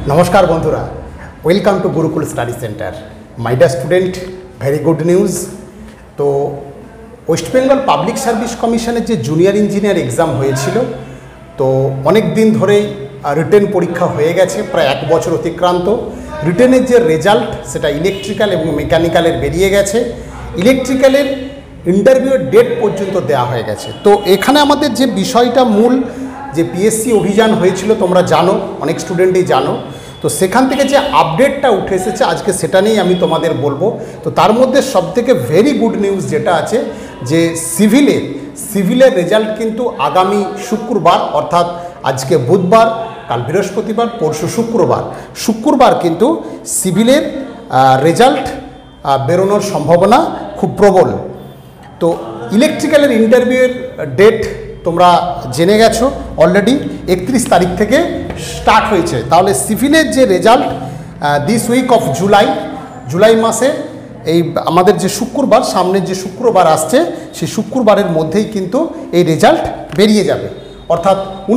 নমস্কার বন্ধুরা, welcome to Gurukul study centre. My dear student, very good news. তো West Bengal public service কমিশনের যে জুনিয়র ইঞ্জিনিয়ার এক্সাম হয়েছিল, তো অনেক দিন ধরেই রিটেন পরীক্ষা হয়ে গেছে, প্রায় 1 বছর অতিক্রান্ত। রিটেনের যে রেজাল্ট সেটা ইলেকট্রিক্যাল এবং মেকানিক্যালের বেরিয়ে গেছে। ইলেকট্রিক্যালের ইন্টারভিউয়ের ডেট পর্যন্ত দেওয়া হয়ে গেছে। তো এখানে আমাদের যে বিষয়টা মূল, যে পিএসসি অভিযান হয়েছিল তোমরা জানো, অনেক স্টুডেন্টই জানো। তো সেখান থেকে যে আপডেটটা উঠে এসেছে আজকে সেটা নিয়েই আমি তোমাদের বলবো। তো তার মধ্যে সবথেকে ভেরি গুড নিউজ যেটা আছে, যে সিভিলের রেজাল্ট কিন্তু আগামী শুক্রবার, অর্থাৎ আজকে বুধবার, কাল বৃহস্পতিবার, পরশু শুক্রবার কিন্তু সিভিলের রেজাল্ট বেরোনোর সম্ভাবনা খুব প্রবল। তো ইলেকট্রিক্যালের ইন্টারভিউয়ের ডেট তোমরা জেনে গেছো অলরেডি, 31 তারিখ থেকে স্টার্ট হয়েছে। তাহলে সিভিলের যে result this week of July মাসে এই আমাদের যে শুক্রবার, সামনের যে শুক্রবার আসছে, সেই শুক্রবারের মধ্যেই কিন্তু এই রেজাল্ট বেরিয়ে যাবে। অর্থাৎ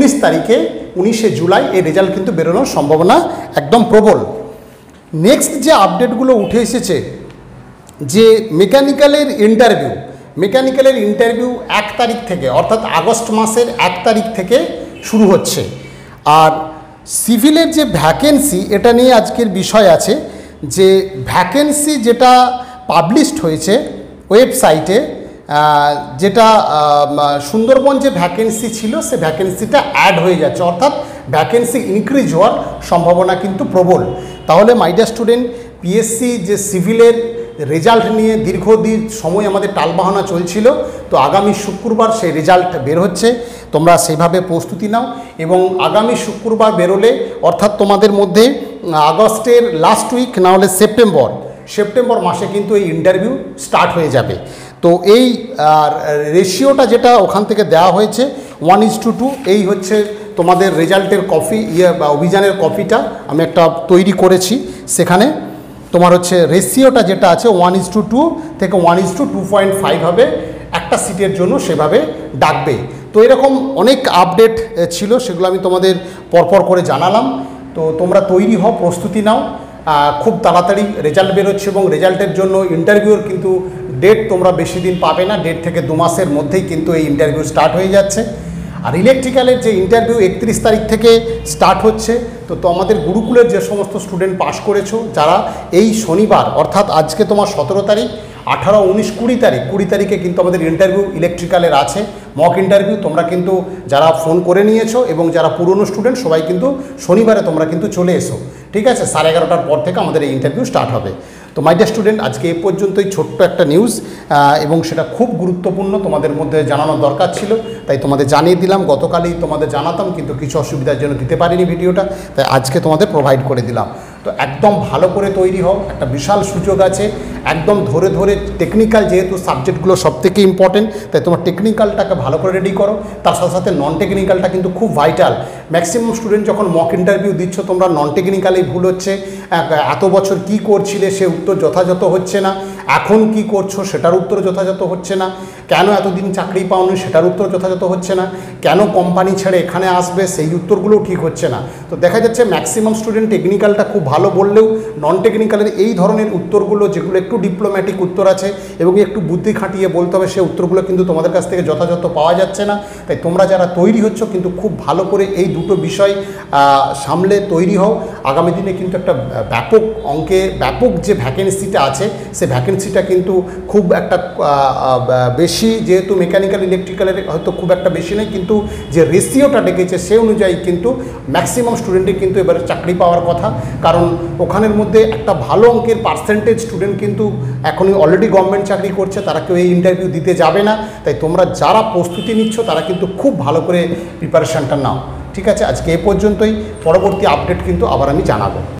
19 জুলাই এই রেজাল্ট কিন্তু বেরোনোর সম্ভাবনা একদম প্রবল। নেক্সট যে আপডেটগুলো উঠে এসেছে, যে মেকানিক্যালের ইন্টারভিউ 1 তারিখ থেকে, অর্থাৎ আগস্ট মাসের 1 তারিখ থেকে শুরু হচ্ছে। আর সিভিলের যে ভ্যাকেন্সি, এটা নিয়ে আজকের বিষয় আছে, যে ভ্যাকেন্সি যেটা পাবলিশড হয়েছে ওয়েবসাইটে, যেটা সুন্দরবন যে ভ্যাকেন্সি ছিল সে ভ্যাকেন্সিটা অ্যাড হয়ে যাচ্ছে, অর্থাৎ ভ্যাকেন্সি ইনক্রিজ হওয়ার সম্ভাবনা কিন্তু প্রবল। তাহলে মাই ডিয়ার স্টুডেন্ট, পিএসসি যে সিভিলের রেজাল্ট নিয়ে দীর্ঘদিন সময় আমাদের টালবাহানা চলছিল, তো আগামী শুক্রবার সেই রেজাল্ট বের হচ্ছে। তোমরা সেইভাবে প্রস্তুতি নাও, এবং আগামী শুক্রবার বেরোলে, অর্থাৎ তোমাদের মধ্যে আগস্টের লাস্ট উইক, না হলে সেপ্টেম্বর মাসে কিন্তু এই ইন্টারভিউ স্টার্ট হয়ে যাবে। তো এই রেশিওটা যেটা ওখান থেকে দেওয়া হয়েছে 1:2, এই হচ্ছে তোমাদের রেজাল্টের কপি, বা অভিযানের কপিটা আমি একটা তৈরি করেছি। সেখানে তোমার হচ্ছে রেশিওটা যেটা আছে 1:2 থেকে 1:2.5 হবে, একটা সিটের জন্য সেভাবে ডাকবে। তো এরকম অনেক আপডেট ছিল, সেগুলো আমি তোমাদের পরপর করে জানালাম। তো তোমরা তৈরি হও, প্রস্তুতি নাও, খুব তাড়াতাড়ি রেজাল্ট বেরোচ্ছে, এবং রেজাল্টের জন্য ইন্টারভিউর কিন্তু ডেট তোমরা বেশি দিন পাবে না, 1.5 থেকে 2 মাসের মধ্যেই কিন্তু এই ইন্টারভিউ স্টার্ট হয়ে যাচ্ছে। আর ইলেকট্রিক্যালের যে ইন্টারভিউ 31 তারিখ থেকে স্টার্ট হচ্ছে। তো আমাদের গুরুকুলের যে সমস্ত স্টুডেন্ট পাশ করেছো, যারা এই শনিবার, অর্থাৎ আজকে তোমার 17 তারিখ, 18, 19, 20 তারিখে কিন্তু আমাদের ইন্টারভিউ ইলেকট্রিক্যালের আছে, মক ইন্টারভিউ। তোমরা কিন্তু যারা ফোন করে নিয়েছো এবং যারা পুরনো স্টুডেন্ট, সবাই কিন্তু শনিবারে তোমরা কিন্তু চলে এসো, ঠিক আছে? 11:30টার পর থেকে আমাদের এই ইন্টারভিউ স্টার্ট হবে। তো মাই ডিয়ার স্টুডেন্ট, আজকে এ পর্যন্তই ছোট্ট একটা নিউজ, এবং সেটা খুব গুরুত্বপূর্ণ, তোমাদের মধ্যে জানানোর দরকার ছিল, তাই তোমাদের জানিয়ে দিলাম। গতকালই তোমাদের জানাতাম, কিন্তু কিছু অসুবিধার জন্য দিতে পারিনি ভিডিওটা, তাই আজকে তোমাদের প্রোভাইড করে দিলাম। তো একদম ভালো করে তৈরি হও, একটা বিশাল সুযোগ আছে। একদম ধরে টেকনিক্যাল, যেহেতু সাবজেক্টগুলো সবথেকে ইম্পর্টেন্ট, তাই তোমার টেকনিক্যালটাকে ভালো করে রেডি করো। তার সাথে সাথে নন টেকনিক্যালটা কিন্তু খুব ভাইটাল। ম্যাক্সিমাম স্টুডেন্ট যখন মক ইন্টারভিউ দিচ্ছ, তোমরা নন টেকনিক্যালেই ভুল হচ্ছে। এত বছর কি করছিলে সে উত্তর যথাযথ হচ্ছে না, এখন কি করছো সেটার উত্তর যথাযথ হচ্ছে না, কেন এতদিন চাকরি পাওনি সেটার উত্তর যথাযথ হচ্ছে না, কেন কোম্পানি ছেড়ে এখানে আসবে সেই উত্তরগুলোও ঠিক হচ্ছে না। তো দেখা যাচ্ছে ম্যাক্সিমাম স্টুডেন্ট টেকনিক্যালটা খুব ভালো বললেও নন টেকনিক্যালের এই ধরনের উত্তরগুলো, যেগুলো একটু ডিপ্লোম্যাটিক উত্তর আছে এবং একটু বুদ্ধি খাটিয়ে বলতে হবে, সেই উত্তরগুলো কিন্তু তোমাদের কাছ থেকে যথাযথ পাওয়া যাচ্ছে না। তাই তোমরা যারা তৈরি হচ্ছ, কিন্তু খুব ভালো করে এই দুটো বিষয় সামলে তৈরি হও। আগামী দিনে কিন্তু একটা ব্যাপক যে ভ্যাকেন্সিটা আছে, সে ভ্যাকেন্সিটা কিন্তু খুব একটা বেশি, যেহেতু মেকানিক্যাল ইলেকট্রিক্যালের হয়তো খুব একটা বেশি নেই, কিন্তু যে রেশিওটা ডেকেছে সে অনুযায়ী কিন্তু ম্যাক্সিমাম স্টুডেন্টের কিন্তু এবারে চাকরি পাওয়ার কথা। কারণ ওখানের মধ্যে একটা ভালো অঙ্কের পার্সেন্টেজ স্টুডেন্ট কিন্তু এখনই অলরেডি গভর্নমেন্ট চাকরি করছে, তারা কেউ এই ইন্টারভিউ দিতে যাবে না। তাই তোমরা যারা প্রস্তুতি নিচ্ছ, তারা কিন্তু খুব ভালো করে প্রিপারেশানটা নাও, ঠিক আছে? আজকে এ পর্যন্তই, পরবর্তী আপডেট কিন্তু আবার আমি জানাবো।